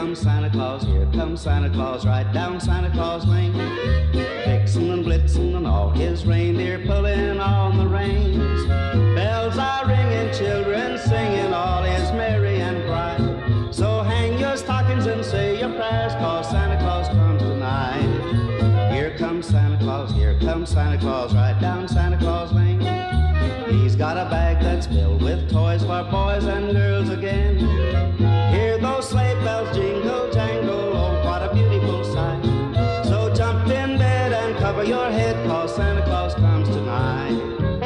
comes Santa Claus, here comes Santa Claus, right down Santa Claus Lane. Vixen and Blitzen and all his reindeer pulling on the reins. Bells are ringing, children singing, all is merry and bright. So hang your stockings and say your prayers, 'cause Santa Claus comes tonight. Here comes Santa Claus, here comes Santa Claus, right down Santa Claus Lane. He's got a bag that's filled with toys for boys and girls again. Hear those sleigh bells jingle, jangle, oh, what a beautiful sight. So jump in bed and cover your head, 'cause Santa Claus comes tonight.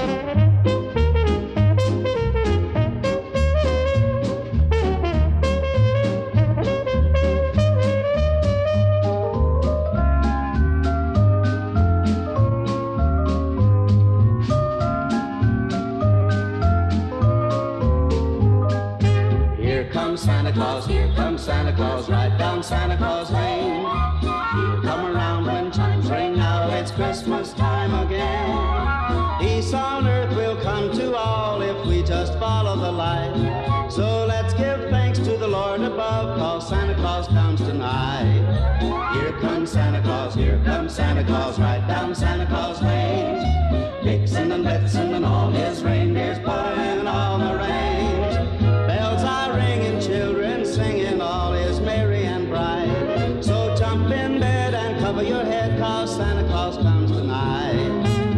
Santa Claus, here comes Santa Claus, right down Santa Claus Lane. He'll come around when chimes ring out, it's Christmas time again. Peace on earth will come to all if we just follow the light. So let's give thanks to the Lord above, 'cause Santa Claus comes tonight. Here comes Santa Claus, here comes Santa Claus, right down Santa Claus Lane. Vixen and Blitzen and all his reindeers pulling on the reins. Bells are ringing, children singing, all is merry and bright. So jump in bed and cover your head, 'cause Santa Claus comes tonight.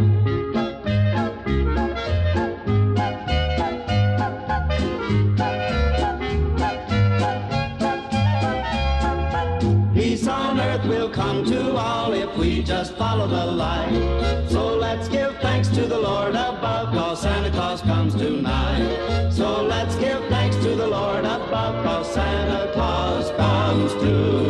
Peace on earth will come to all if we just follow the light. So let's give thanks to the Lord above, 'cause Santa Claus comes tonight. So let's give thanks to the Lord above, 'cause Santa Claus comes tonight.